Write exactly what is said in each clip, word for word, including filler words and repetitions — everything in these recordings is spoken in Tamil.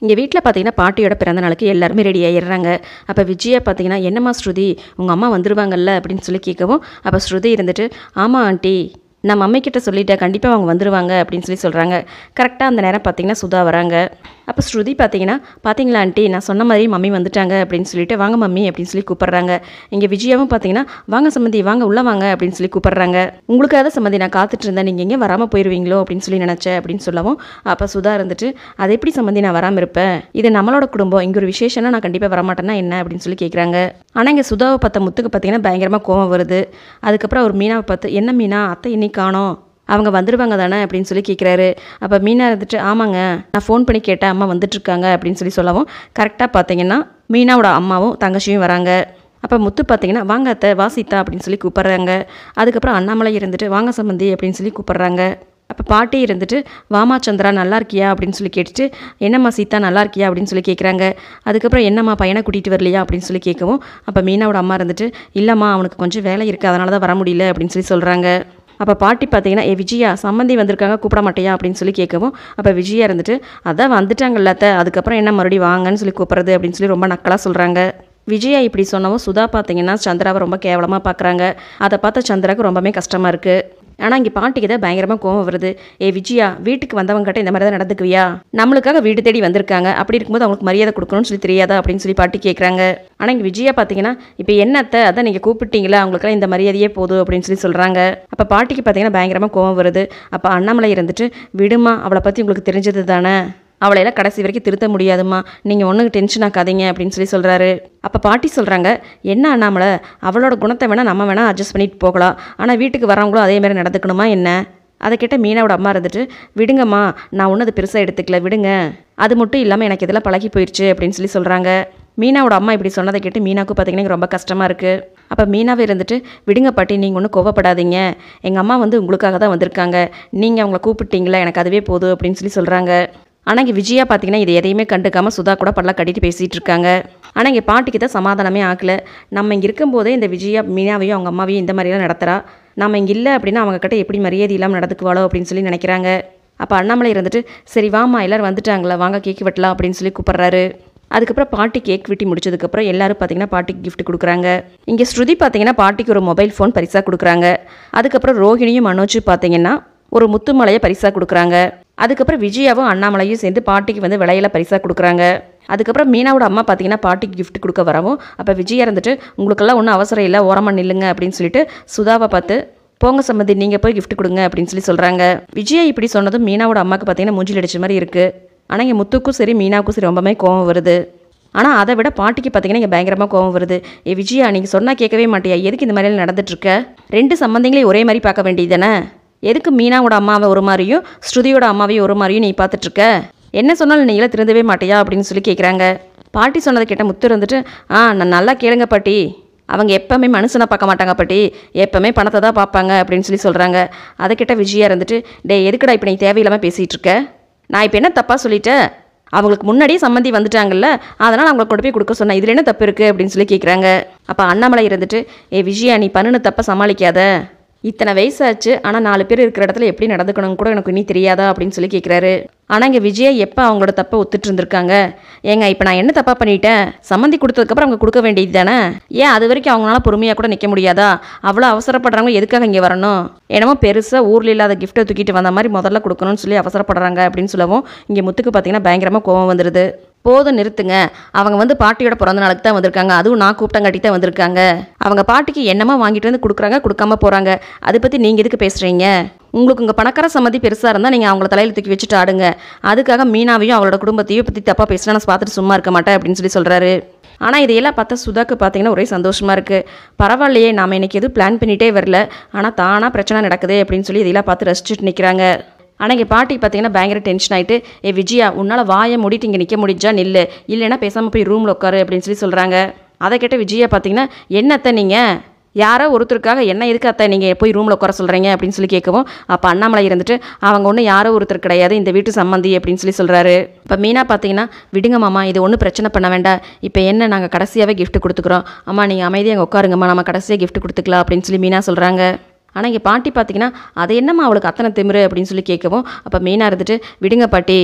இங்கே வீட்டில் பார்த்தீங்கன்னா பாட்டியோட பிறந்த நாளுக்கு எல்லாருமே ரெடி ஆகிடுறாங்க. அப்போ விஜயா பார்த்தீங்கன்னா என்னம்மா ஸ்ருதி உங்கள் அம்மா வந்துருவாங்கல்ல அப்படின்னு சொல்லி கேட்கவும், அப்போ ஸ்ருதி இருந்துட்டு ஆமாம் ஆண்டி நான் மம்மிக்கிட்ட சொல்லிட்டேன் கண்டிப்பாக அவங்க வந்துடுவாங்க அப்படின்னு சொல்லி சொல்கிறாங்க. கரெக்டாக அந்த நேரம் பார்த்தீங்கன்னா சுதா வராங்க. அப்போ ஸ்ருதி பார்த்தீங்கன்னா பார்த்தீங்களா ஆண்டி நான் சொன்ன மாதிரி மம்மி வந்துட்டாங்க அப்படின்னு சொல்லிட்டு வாங்க மம்மி அப்படின்னு சொல்லி கூப்பிட்றாங்க. இங்கே விஜயாவும் பார்த்தீங்கன்னா வாங்க சம்மந்தி வாங்க உள்ளே வாங்க அப்படின்னு சொல்லி கூப்பிட்றாங்க. உங்களுக்காக சம்மந்தி நான் காத்துட்டு இருந்தேன் நீங்கள் எங்கே வராமல் போயிடுவீங்களோ அப்படின்னு சொல்லி நினச்சேன் அப்படின்னு சொல்லவும், அப்போ சுதா இருந்துட்டு அது எப்படி சம்மந்தி நான் வராமல் இருப்பேன், இது நம்மளோட குடும்பம், இங்கே ஒரு விசேஷம்னா நான் கண்டிப்பாக வரமாட்டேன்னா என்ன அப்படின்னு சொல்லி கேட்குறாங்க. ஆனால் இங்கே சுதாவை பார்த்த முத்துக்கு பார்த்தீங்கன்னா பயங்கரமாக கோவம் வருது. அதுக்கப்புறம் அவர் மீனாவை பார்த்து என்ன மீனா அத்தை இன்னைக்கு காணோம் அவங்க வந்துடுவாங்க தானே அப்படின்னு சொல்லி கேட்குறாரு. அப்போ மீனா இருந்துட்டு ஆமாங்க நான் ஃபோன் பண்ணி கேட்டேன் அம்மா வந்துட்டுருக்காங்க அப்படின்னு சொல்லி சொல்லவும், கரெக்டாக பார்த்தீங்கன்னா மீனாவோட அம்மாவும் தங்கச்சியும் வராங்க. அப்போ முத்து பார்த்தீங்கன்னா வாங்க அத்தை வாசித்தா அப்படின்னு சொல்லி கூப்பிட்றாங்க. அதுக்கப்புறம் அண்ணாமலை இருந்துட்டு வாங்க சம்பந்தி அப்படின்னு சொல்லி கூப்பிட்றாங்க. அப்போ பாட்டி இருந்துட்டு வாமா சந்திரா நல்லா இருக்கியா அப்படின்னு சொல்லி கேட்டுட்டு என்னம்மா சீதா நல்லா இருக்கியா அப்படின்னு சொல்லி கேட்குறாங்க. அதுக்கப்புறம் என்னம்மா பையனை கூட்டிகிட்டு வரலையா அப்படின்னு சொல்லி கேட்கவும், அப்போ மீனாவோட அம்மா இருந்துட்டு இல்லைம்மா அவனுக்கு கொஞ்சம் வேலை இருக்குது அதனால தான் வர முடியல அப்படின்னு சொல்லி சொல்கிறாங்க. அப்போ பாட்டி பார்த்தீங்கன்னா ஏ விஜயா சம்மந்தி வந்திருக்காங்க கூப்பிட மாட்டேயா அப்படின்னு சொல்லி கேட்கவும், அப்போ விஜயா இருந்துட்டு அதான் வந்துட்டாங்கல்ல அத்தை அதுக்கப்புறம் என்ன மறுபடியும் வாங்கன்னு சொல்லி கூப்பிட்றது அப்படின்னு சொல்லி ரொம்ப நக்கலாக சொல்கிறாங்க. விஜயா இப்படி சொன்னவும் சுதா பார்த்தீங்கன்னா சந்திராவை ரொம்ப கேவலமாக பார்க்குறாங்க. அதை பார்த்த சந்திராவுக்கு ரொம்பவே கஷ்டமாக இருக்குது. ஆனால் இங்கே பாட்டிக்கு தான் பயங்கரமாக கோவம் வருது. ஏ விஜயா வீட்டுக்கு வந்தவங்ககிட்ட இந்த மாதிரி தான் நடந்துக்குவியா, நம்மளுக்காக வீடு தேடி வந்திருக்காங்க அப்படி இருக்கும்போது அவங்களுக்கு மரியாதை கொடுக்கணும்னு சொல்லி தெரியாதா அப்படின்னு சொல்லி பாட்டி கேட்குறாங்க. ஆனால் இங்கே விஜயா பார்த்தீங்கன்னா இப்போ என்னத்தை அதான் நீங்கள் கூப்பிட்டீங்களா அவங்களுக்குலாம் இந்த மரியாதையே போதும் அப்படின்னு சொல்லி சொல்கிறாங்க. அப்போ பாட்டிக்கு பார்த்தீங்கன்னா பயங்கரமாக கோவம் வருது. அப்போ அண்ணாமலை இருந்துட்டு விடுமா அவளை பற்றி உங்களுக்கு தெரிஞ்சது தானே, அவளையெல்லாம் கடைசி வரைக்கும் திருத்த முடியாதுமா நீங்கள் ஒன்றுக்கு டென்ஷன் ஆக்காதீங்க அப்படின்னு சொல்லி சொல்கிறாரு. அப்போ பாட்டி சொல்கிறாங்க என்ன அண்ணாமலை அவளோட குணத்தை வேணால் நம்ம வேணால் அட்ஜஸ்ட் பண்ணிட்டு போகலாம், ஆனால் வீட்டுக்கு வரவங்களும் அதேமாதிரி நடந்துக்கணுமா என்ன. அதை கேட்ட மீனாவோட அம்மா இருந்துட்டு விடுங்கம்மா நான் ஒன்றும் அது பெருசாக எடுத்துக்கல விடுங்க, அது மட்டும் இல்லாமல் எனக்கு இதெல்லாம் பழகி போயிடுச்சு அப்படின்னு சொல்லி சொல்கிறாங்க. மீனாவோட அம்மா இப்படி சொன்னதை கேட்டு மீனாவுக்கு பார்த்தீங்கன்னா ரொம்ப கஷ்டமாக இருக்குது. அப்போ மீனாவே இருந்துட்டு விடுங்க பாட்டி நீங்கள் ஒன்றும் கோவப்படாதீங்க, எங்கள் அம்மா வந்து உங்களுக்காக தான் வந்திருக்காங்க, நீங்கள் அவங்கள கூப்பிட்டீங்களா எனக்கு அதுவே போதும் அப்படின்னு சொல்லி சொல்கிறாங்க. ஆனால் இங்கே விஜயா பார்த்தீங்கன்னா இது எதையுமே கண்டுக்காமல் சுதா கூட பல்ல கட்டிட்டு பேசிகிட்டு இருக்காங்க. ஆனால் இங்கே பாட்டிக்கு தான் சமாதானமே ஆகலை. நம்ம இங்கே இருக்கும்போதே இந்த விஜயா மீனாவையும் அவங்க அம்மாவையும் இந்த மாதிரியெல்லாம் நடத்துகிறா, நம்ம இங்கே இல்லை அப்படின்னா அவங்கக்கிட்ட எப்படி மரியாதை இல்லாமல் நடத்துக்குவாளோ அப்படின்னு சொல்லி நினைக்கிறாங்க. அப்போ அண்ணாமலை இருந்துட்டு சரி வாமா எல்லோரும் வந்துட்டாங்களா வாங்க கேக் வெட்டலாம் அப்படின்னு சொல்லி கூப்பிட்றாரு. அதுக்கப்புறம் பாட்டி கேக் வெட்டி முடிச்சதுக்கப்புறம் எல்லாரும் பார்த்தீங்கன்னா பாட்டிக்கு கிஃப்ட் கொடுக்குறாங்க. இங்கே ஸ்ருதி பார்த்தீங்கன்னா பாட்டிக்கு ஒரு மொபைல் ஃபோன் பரிசாக கொடுக்குறாங்க. அதுக்கப்புறம் ரோஹிணியும் மனோஜ் பார்த்தீங்கன்னா ஒரு முத்துமலையை பரிசாக கொடுக்குறாங்க. அதுக்கப்புறம் விஜயாவும் அண்ணாமலையும் சேர்ந்து பாட்டிக்கு வந்து விலையில பரிசாக கொடுக்குறாங்க. அதுக்கப்புறம் மீனாவோட அம்மா பார்த்தீங்கன்னா பாட்டிக்கு கிஃப்ட் கொடுக்க வரவும், அப்போ விஜயா இருந்துட்டு உங்களுக்கெல்லாம் ஒன்றும் அவசரம் இல்லை ஓரமாக நில்லுங்க அப்படின்னு சொல்லிட்டு சுதாவை பார்த்து போங்க சம்மந்தி நீங்கள் போய் கிஃப்ட் கொடுங்க அப்படின்னு சொல்லி சொல்கிறாங்க. விஜயா இப்படி சொன்னதும் மீனாவோட அம்மாவுக்கு பார்த்தீங்கன்னா மூஞ்சில் அடிச்ச மாதிரி இருக்குது. ஆனால் இங்கே முத்துக்கும் சரி மீனாவுக்கும் சரி ரொம்பவே கோவம் வருது. ஆனால் அதை விட பாட்டிக்கு பார்த்தீங்கன்னா இங்கே பயங்கரமாக கோவம் வருது. ஏ விஜயா நீங்கள் சொன்னால் கேட்கவே மாட்டியா, எதுக்கு இந்த மாதிரிலாம் நடந்துட்டுருக்க, ரெண்டு சம்மந்திங்களையும் ஒரே மாதிரி பார்க்க வேண்டியது தானே, எதுக்கு மீனாவோட அம்மாவை ஒரு மாதிரியும் ஸ்ருதியோட அம்மாவையும் ஒரு மாதிரியும் நீ பார்த்துட்ருக்க, என்ன சொன்னாலும் நீங்களே திருந்தவே மாட்டியா அப்படின்னு சொல்லி கேட்குறாங்க. பாட்டி சொன்னதை கேட்ட முத்து இருந்துட்டு ஆ நான் நல்லா கேளுங்க பாட்டி, அவங்க எப்போவுமே மனுஷனை பார்க்க மாட்டாங்க பாட்டி, எப்போவுமே பணத்தை தான் பார்ப்பாங்க அப்படின்னு சொல்லி சொல்கிறாங்க. அதை கேட்ட விஜயா இருந்துட்டு டே எதுக்குடா இப்போ நீ தேவையில்லாமல் பேசிகிட்டு இருக்க, நான் இப்போ என்ன தப்பாக சொல்லிட்டேன், அவங்களுக்கு முன்னாடியே சம்மந்தி வந்துட்டாங்கல்ல அதனால் அவங்களுக்கு கொண்டு போய் கொடுக்க சொன்னேன், இதில் என்ன தப்பு இருக்குது அப்படின்னு சொல்லி கேட்குறாங்க. அப்போ அண்ணாமலை இருந்துட்டு ஏ விஜயா நீ பண்ணுன தப்பை சமாளிக்காத, இத்தனை வயசாச்சு ஆனால் நாலு பேர் இருக்கிற இடத்துல எப்படி நடந்துக்கணும் கூட எனக்கு இனி தெரியாதா அப்படின்னு சொல்லி கேட்குறாரு. ஆனால் இங்கே விஜயா எப்போ அவங்களோட தப்பை ஒத்துட்டு இருந்திருக்காங்க, ஏங்க இப்போ நான் என்ன தப்பாக பண்ணிட்டேன், சம்மந்தி கொடுத்ததுக்கப்புறம் அவங்க கொடுக்க வேண்டியது தானே, ஏன் அது வரைக்கும் அவங்களால பொறுமையாக கூட நிற்க முடியாதா, அவ்வளோ அவசரப்படுறவங்க எதுக்காக இங்கே வரணும், என்னமோ பெருசாக ஊரில் இல்லாத கிஃப்ட்டை தூக்கிட்டு வந்த மாதிரி முதல்ல கொடுக்கணும்னு சொல்லி அவசரப்படுறாங்க அப்படின்னு சொல்லவும் இங்கே முத்துக்கு பார்த்தீங்கன்னா பயங்கரமாக கோவம் வந்துடுது. போதும் நிறுத்துங்க, அவங்க வந்து பாட்டியோட பிறந்த நாளுக்கு தான் வந்திருக்காங்க, அதுவும் நான் கூப்பிட்டங்காட்டி தான் வந்திருக்காங்க, அவங்க பாட்டிக்கு என்னமா வாங்கிட்டு வந்து கொடுக்குறாங்க கொடுக்காம போகிறாங்க, அதை பற்றி நீங்கள் எதுக்கு பேசுகிறீங்க, உங்களுக்கு உங்கள் பணக்கார சம்மதி பெருசாக இருந்தால் நீங்கள் அவங்கள தலையில் தூக்கி வச்சுட்டு ஆடுங்க, அதுக்காக மீனாவையும் அவளோட குடும்பத்தையும் பற்றி தப்பாக பேசினா நான் பார்த்துட்டு சும்மா இருக்க மாட்டேன் அப்படின்னு சொல்லி சொல்கிறாரு. ஆனால் இதையெல்லாம் பார்த்தா சுதாக்கு பார்த்தீங்கன்னா ஒரே சந்தோஷமாக இருக்குது. பரவாயில்லையே நாம் இன்றைக்கி எதுவும் பிளான் பண்ணிகிட்டே வரல, ஆனால் தானாக பிரச்சனை நடக்குது அப்படின்னு சொல்லி இதையெல்லாம் பார்த்து ரசிச்சுட்டு நிற்கிறாங்க. ஆனால் இங்கே பாட்டி பார்த்தீங்கன்னா பயங்கர டென்ஷன் ஆகிட்டு ஏ விஜயா உன்னால் வாயை மூடிட்டு இங்கே நிற்க முடிஞ்சா நில்லு, இல்லைன்னா பேசாமல் போய் ரூமில் உட்காரு அப்படின்னு சொல்லி சொல்கிறாங்க. அதை கேட்ட விஜயா பார்த்தீங்கன்னா என்னத்தை நீங்கள் யாரோ ஒருத்தருக்காக என்ன எதுக்கு அத்தை நீங்கள் போய் ரூமில் உட்கார சொல்கிறீங்க அப்படின்னு சொல்லி கேட்கவும், அப்போ அண்ணாமலை இருந்துட்டு அவங்க ஒன்றும் யாரோ ஒருத்தர் கிடையாது இந்த வீட்டு சம்மந்தி அப்படின்னு சொல்லி சொல்கிறாரு. இப்போ மீனா பார்த்தீங்கன்னா விடுங்க மாமா இது ஒன்றும் பிரச்சனை பண்ண வேண்டாம், இப்போ என்ன நாங்கள் கடைசியாகவே கிஃப்ட் கொடுத்துக்குறோம், அம்மா நீங்கள் அமைதியாக அங்கே உட்காருங்கம்மா நம்ம கடைசியாக கிஃப்ட் கொடுத்துக்கலாம் அப்படின்னு சொல்லி மீனா சொல்கிறாங்க. ஆனால் இங்கே பாட்டி பார்த்தீங்கன்னா அதை என்னம்மா அவளுக்கு அத்தனை திமிரு அப்படின்னு சொல்லி கேட்கவும், அப்போ மீனா இருந்துட்டு விடுங்க பாட்டி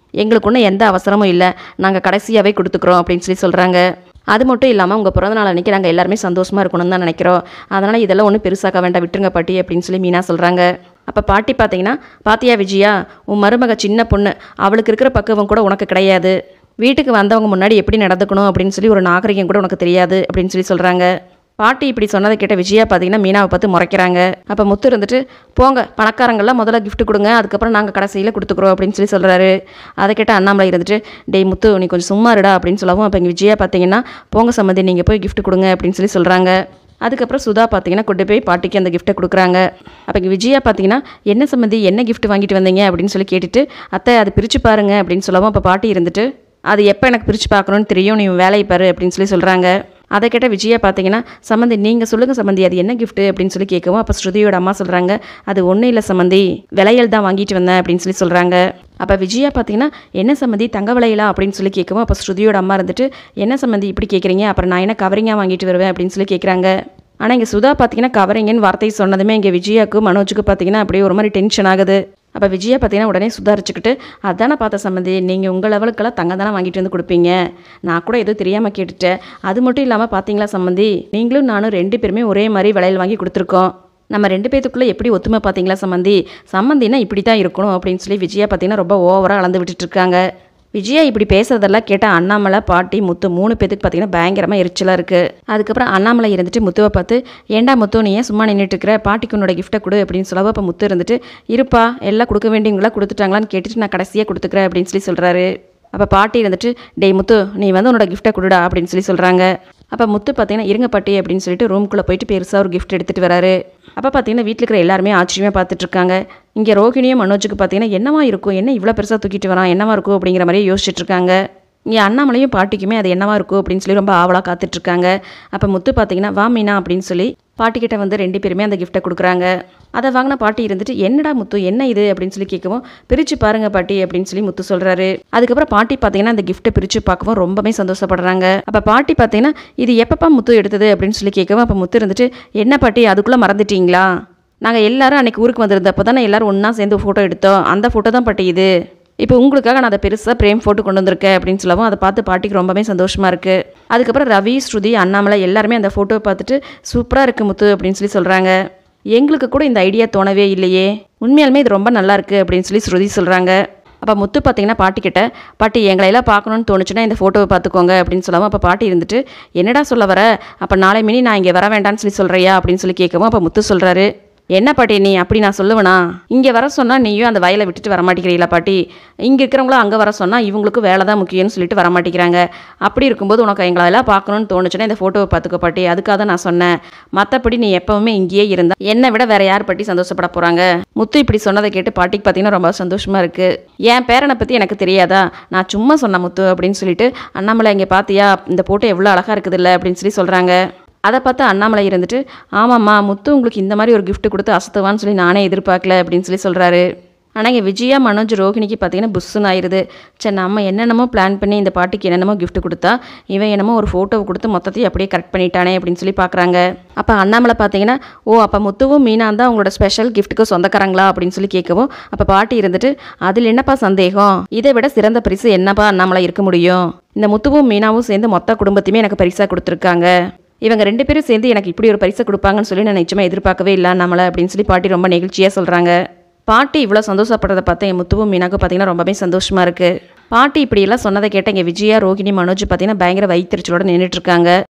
எங்களுக்கு ஒன்றும் எந்த அவசரமும் இல்லை, நாங்கள் கடைசியாகவே கொடுத்துக்குறோம் அப்படின்னு சொல்லி சொல்கிறாங்க. அது மட்டும் இல்லாமல் உங்கள் பிறந்தநாள் அன்றைக்கி நாங்கள் எல்லாருமே சந்தோஷமாக இருக்கணும்னு தான் நினைக்கிறோம், அதனால் இதெல்லாம் ஒன்றும் பெருசாக்க வேண்டாம், விட்டுருங்க பாட்டி அப்படின்னு சொல்லி மீனா சொல்கிறாங்க. அப்போ பாட்டி பார்த்தீங்கன்னா, பாத்தியா விஜயா, உன் மருமக சின்ன பொண்ணு, அவளுக்கு இருக்கிற பக்குவம் கூட உனக்கு கிடையாது, வீட்டுக்கு வந்தவங்க முன்னாடி எப்படி நடந்துக்கணும் அப்படின்னு சொல்லி ஒரு நாகரிகம் கூட உனக்கு தெரியாது அப்படின்னு சொல்லி சொல்கிறாங்க. பாட்டி இப்படி சொன்னதை கேட்ட விஜயா பார்த்தீங்கன்னா மீனாவை பார்த்து முறைக்கிறாங்க. அப்போ முத்து இருந்துட்டு, போங்க பணக்காரங்கள்லாம் முதல்ல கிஃப்ட் கொடுங்க, அதுக்கப்புறம் நாங்கள் கடைசியில் கொடுத்துக்குறோம் அப்படின்னு சொல்லி சொல்கிறாரு. அதை கேட்ட அண்ணாமலை இருந்துட்டு, டேய் முத்து நீ கொஞ்சம் சும்மா இருடா அப்படின்னு சொல்லவும், அப்போ இங்கே விஜயா பார்த்தீங்கன்னா, போங்க சம்மந்தி நீங்கள் போய் கிஃப்ட் கொடுங்க அப்படின்னு சொல்லி சொல்கிறாங்க. அதுக்கப்புறம் சுதா பார்த்தீங்கன்னா கொண்டு போய் பாட்டிக்கு அந்த கிஃப்ட்டை கொடுக்குறாங்க. அப்போ இங்கே விஜயா பார்த்தீங்கன்னா, என்ன சம்மந்தி என்ன கிஃப்ட் வாங்கிட்டு வந்தீங்க அப்படின்னு சொல்லி கேட்டுட்டு, அத்தை அதை பிரித்து பாருங்க அப்படின்னு சொல்லவும், அப்போ பாட்டி இருந்துட்டு, அது எப்போ எனக்கு பிரித்து பார்க்கணுன்னு தெரியும், நீ வேலையை பாரு அப்படின்னு சொல்லி சொல்கிறாங்க. அதை கேட்ட விஜயா பார்த்தீங்கன்னா, சம்மந்தி நீங்கள் சொல்லுங்கள் சம்மந்தி அது என்ன கிஃப்ட்டு அப்படின்னு சொல்லி கேட்கவும், அப்போ ஸ்ருதியோட அம்மா சொல்கிறாங்க, அது ஒன்றும் இல்லை சம்மந்தி, விளையல் தான் வாங்கிட்டு வந்தேன் அப்படின்னு சொல்லி சொல்கிறாங்க. அப்போ விஜயா பார்த்தீங்கன்னா, என்ன சம்மந்தி தங்க விளையலா அப்படின்னு சொல்லி கேட்கவும், அப்போ ஸ்ருதியோட அம்மா இருந்துட்டு, என்ன சம்மந்தி இப்படி கேட்குறீங்க, அப்புறம் நான் என்ன கவரிங்காக வாங்கிட்டு வருவேன் அப்படின்னு சொல்லி கேட்குறாங்க. ஆனால் இங்கே சுதா பார்த்தீங்கன்னா கவரிங்கன்னு வார்த்தையை சொன்னதுமே இங்கே விஜயாவுக்கு மனோஜுக்கு பார்த்தீங்கன்னா அப்படியே ஒரு மாதிரி டென்ஷன் ஆகுது. அப்போ விஜயா பார்த்தீங்கன்னா உடனே சுதாரிச்சுக்கிட்டு, அதானே பார்த்த சம்மந்தி, நீங்கள் உங்கள் லெவலுக்கெல்லாம் தங்கம் தானே வாங்கிட்டு வந்து கொடுப்பீங்க, நான் கூட எதுவும் தெரியாமல் கேட்டுட்டேன், அது மட்டும் இல்லாமல் பார்த்தீங்களா சம்மந்தி, நீங்களும் நானும் ரெண்டு பேருமே ஒரே மாதிரி விலையில் வாங்கி கொடுத்துருக்கோம், நம்ம ரெண்டு பேத்துக்குள்ளே எப்படி ஒத்துமை பார்த்தீங்களா சம்மந்தி, சம்மந்தினா இப்படி தான் இருக்கணும் அப்படின்னு சொல்லி விஜயா பார்த்தீங்கன்னா ரொம்ப ஓவராக அளந்து விட்டுட்டு இருக்காங்க. விஜயா இப்படி பேசுறதெல்லாம் கேட்டால் அண்ணாமலை பாட்டி முத்து மூணு பேத்துக்கு பார்த்தீங்கன்னா பயங்கரமாக எரிச்சலாக இருக்குது. அதுக்கப்புறம் அண்ணாமலை இருந்துட்டு முத்துவை பார்த்து, ஏண்டா முத்து நீ ஏன் சும்மா நின்றுட்டு இருக்கிற, பாட்டிக்கு உன்னோட கிஃப்ட்டை கொடு அப்படின்னு சொல்லவோ, அப்போ முத்து இருந்துட்டு, இருப்பா எல்லாம் கொடுக்க வேண்டியவங்களா கொடுத்துட்டாங்களான்னு கேட்டுட்டு நான் கடைசியாக கொடுத்துக்கிறேன் அப்படின்னு சொல்லி சொல்கிறாரு. அப்போ பாட்டி இருந்துட்டு, டேய் முத்து நீ வந்து உன்னோட கிஃப்ட்டை கொடுடா அப்படின்னு சொல்லி சொல்கிறாங்க. அப்போ முத்து பார்த்தீங்கன்னா இருங்க பாட்டி அப்படின்னு சொல்லிட்டு ரூம்குள்ளே போயிட்டு பெருசாக ஒரு கிஃப்ட் எடுத்துகிட்டு வராரு. அப்போ பார்த்தீங்கன்னா வீட்டில் இருக்கிற எல்லாருமே ஆச்சரியமாக பார்த்துட்ருக்காங்க. இங்கே ரோகிணியும் மனோஜுக்கு பார்த்தீங்கன்னா என்னவா இருக்கும், என்ன இவ்வளோ பெருசாக தூக்கிட்டு வரான், என்னவா இருக்கும் அப்படிங்கிற மாதிரியே யோசிச்சுட்டு இருக்காங்க. இங்கே அண்ணாமலையும் பாட்டிக்குமே அது என்னவா இருக்கும் அப்படின்னு சொல்லி ரொம்ப ஆவலாக காத்துட்ருக்காங்க. அப்போ முத்து பார்த்தீங்கன்னா வா மீனா அப்படின்னு சொல்லி பாட்டிக்கிட்ட வந்து ரெண்டு பேருமே அந்த கிஃப்ட்டை கொடுக்குறாங்க. அதை வாங்கின பாட்டி இருந்துட்டு, என்னடா முத்து என்ன இது அப்படின்னு சொல்லி கேட்கவும், பிரித்து பாருங்க பாட்டி அப்படின்னு சொல்லி முத்து சொல்கிறாரு. அதுக்கப்புறம் பாட்டி பார்த்தீங்கன்னா அந்த கிஃப்ட்டை பிரித்து பார்க்கவும் ரொம்பவே சந்தோஷப்படுறாங்க. அப்போ பாட்டி பார்த்தீங்கன்னா, இது எப்பப்பா முத்து எடுத்தது அப்படின்னு சொல்லி கேட்கவும், அப்போ முத்து இருந்துட்டு, என்ன பாட்டி அதுக்குள்ளே மறந்துட்டீங்களா, நாங்கள் எல்லாரும் அன்றைக்கி ஊருக்கு வந்திருந்தப்போ தானே எல்லோரும் ஒன்றா சேர்ந்து ஃபோட்டோ எடுத்தோம், அந்த ஃபோட்டோ தான் பாட்டி இது, இப்போ உங்களுக்காக நான் அதை பெருசாக பிரேம் ஃபோட்டோ கொண்டு வந்திருக்கேன் அப்படின்னு சொல்லவும், அதை பார்த்து பாட்டிக்கு ரொம்பவே சந்தோஷமாக இருக்குது. அதுக்கப்புறம் ரவி ஸ்ருதி அண்ணாமலை எல்லாருமே அந்த ஃபோட்டோவை பார்த்துட்டு, சூப்பராக இருக்குது முத்து அப்படின்னு சொல்லி சொல்கிறாங்க. எங்களுக்கு கூட இந்த ஐடியா தோணவே இல்லையே, உண்மையாலுமே இது ரொம்ப நல்லா இருக்குது அப்படின்னு சொல்லி ஸ்ருதி சொல்கிறாங்க. அப்போ முத்து பார்த்தீங்கன்னா பாட்டிக்கிட்ட, பாட்டி எங்களையெல்லாம் பார்க்கணுன்னு தோணுச்சுன்னா இந்த ஃபோட்டோவை பார்த்துக்கோங்க அப்படின்னு சொல்லவும், அப்போ பாட்டி இருந்துட்டு, என்னடா சொல்ல வர, அப்போ நாளை மினி நான் இங்கே வர வேண்டான்னு சொல்லி சொல்கிறியா அப்படின்னு சொல்லி கேட்கவும், அப்போ முத்து சொல்கிறாரு, என்ன பாட்டி நீ அப்படி நான் சொல்லுவேனா, இங்கே வர சொன்னால் நீயும் அந்த வயலை விட்டுட்டு வரமாட்டேங்கிறீங்களா பாட்டி, இங்கே இருக்கிறவங்களும் அங்கே வர சொன்னால் இவங்களுக்கு வேலை தான் முக்கியம்னு சொல்லிட்டு வரமாட்டேங்கிறாங்க, அப்படி இருக்கும்போது உனக்கு எங்களெல்லாம் பார்க்கணுன்னு தோணுச்சுன்னா இந்த ஃபோட்டோவை பார்த்துக்க பாட்டி, அதுக்காக தான் நான் சொன்னேன், மற்றபடி நீ எப்போவுமே இங்கேயே இருந்தால் என்னை விட வேறு யார் பாட்டி சந்தோஷப்பட போகிறாங்க. முத்து இப்படி சொன்னதை கேட்டு பாட்டிக்கு பார்த்தீங்கன்னா ரொம்ப சந்தோஷமாக இருக்குது. என் பேரனை பற்றி எனக்கு தெரியாதா, நான் சும்மா சொன்னேன் முத்து அப்படின்னு சொல்லிட்டு, அண்ணாமலை இங்கே பார்த்தியா இந்த ஃபோட்டோ எவ்வளோ அழகாக இருக்குது இல்லை அப்படின்னு சொல்லி சொல்கிறாங்க. அதை பார்த்து அண்ணாமலை இருந்துட்டு, ஆமாம்மா முத்து உங்களுக்கு இந்த மாதிரி ஒரு கிஃப்ட் கொடுத்து அசத்துவான்னு சொல்லி நானே எதிர்பார்க்கல அப்படின்னு சொல்லி சொல்கிறாரு. ஆனால் இங்கே விஜயா மனோஜ் ரோஹிணிக்கு பார்த்தீங்கன்னா புஷ்ஷுன்னு ஆயிடுது. சரி நம்ம என்னென்னமோ பிளான் பண்ணி இந்த பாட்டிக்கு என்னென்னமோ கிஃப்ட் கொடுத்தா, இவன் என்னமோ ஒரு ஃபோட்டோவை கொடுத்து மொத்தத்தையும் அப்படியே கரெக்ட் பண்ணிட்டானே அப்படின்னு சொல்லி பார்க்குறாங்க. அப்போ அண்ணாமலை பார்த்தீங்கன்னா, ஓ அப்போ முத்துவும் மீனா தான் அவங்களோட ஸ்பெஷல் கிஃப்ட்டுக்கு சொந்தக்காரங்களா அப்படின்னு சொல்லி கேட்கவும், அப்போ பாட்டி இருந்துட்டு, அதில் என்னப்பா சந்தேகம், இதை விட சிறந்த பரிசு என்னப்பா அண்ணாமலை இருக்க முடியும், இந்த முத்துவும் மீனாவும் சேர்ந்து மொத்த குடும்பத்தையுமே எனக்கு பரிசாக கொடுத்துருக்காங்க, இவங்க ரெண்டு பேரும் சேர்ந்து எனக்கு இப்படி ஒரு பரிசை கொடுப்பாங்கன்னு சொல்லி நான் நிச்சயமாக எதிர்பார்க்கவே இல்லை நம்மளை அப்படின்னு சொல்லி பாட்டி ரொம்ப நெகிழ்ச்சியாக சொல்கிறாங்க. பாட்டி இவ்வளோ சந்தோஷப்படுறதை பார்த்தா என் முத்துவும் மீனாக்கும் பார்த்தீங்கன்னா ரொம்பவே சந்தோஷமாக இருக்குது. பாட்டி இப்படியெல்லாம் சொன்னதை கேட்ட இங்கே விஜயா ரோகிணி மனோஜ் பார்த்தீங்கன்னா பயங்கர வயிற்றுச்சலோட நின்றுட்டு இருக்காங்க.